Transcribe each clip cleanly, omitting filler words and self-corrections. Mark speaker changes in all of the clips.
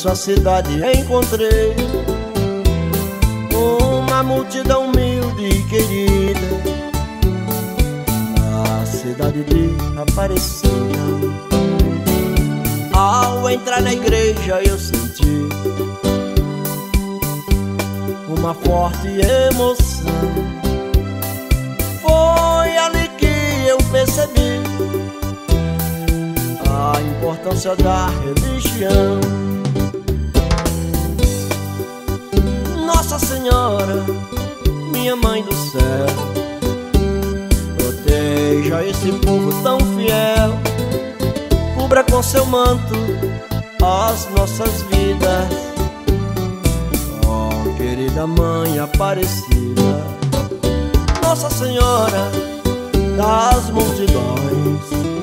Speaker 1: nossa cidade encontrei uma multidão humilde e querida, na cidade de Aparecida. Ao entrar na igreja eu senti uma forte emoção. Foi ali que eu percebi a importância da religião. Nossa Senhora, minha Mãe do céu, proteja esse povo tão fiel, cubra com seu manto as nossas vidas. Oh, querida Mãe Aparecida, Nossa Senhora das multidões,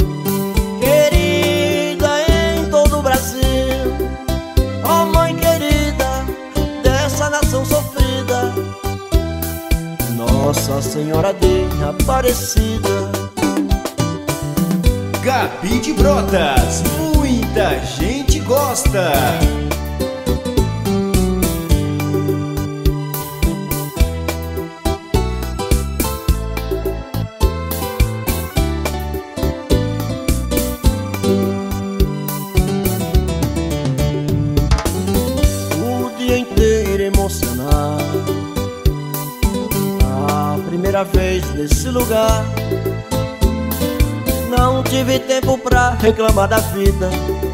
Speaker 1: querida em todo o Brasil, ó Mãe querida dessa nação sofrida, Nossa Senhora de Aparecida.
Speaker 2: Gabi de Brotas, muita gente gosta.
Speaker 1: O dia inteiro emocionado, a primeira vez nesse lugar, não tive tempo pra reclamar da vida,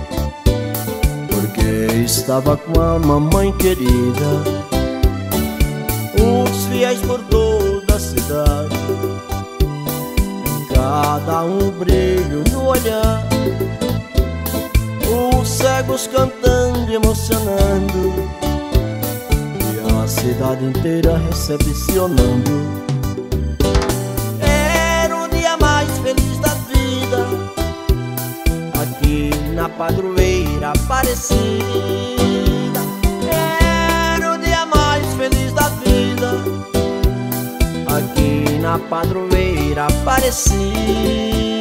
Speaker 1: porque estava com a mamãe querida. Os fiéis por toda a cidade, cada um brilho no olhar, os cegos cantando e emocionando, e a cidade inteira recepcionando. Era o dia mais feliz da vida, aqui na padroeira Aparecida. Era o dia mais feliz da vida, aqui na padroeira Aparecida.